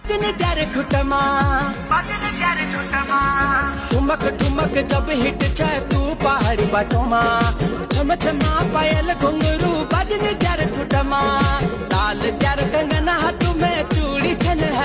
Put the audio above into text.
बजने त्यारे खुटमा ठुमक ठुमक जब हिट छे तू पहाड़ी बाटों मा छम छमा पायल घुंघरू बजने त्यारे खुटमा।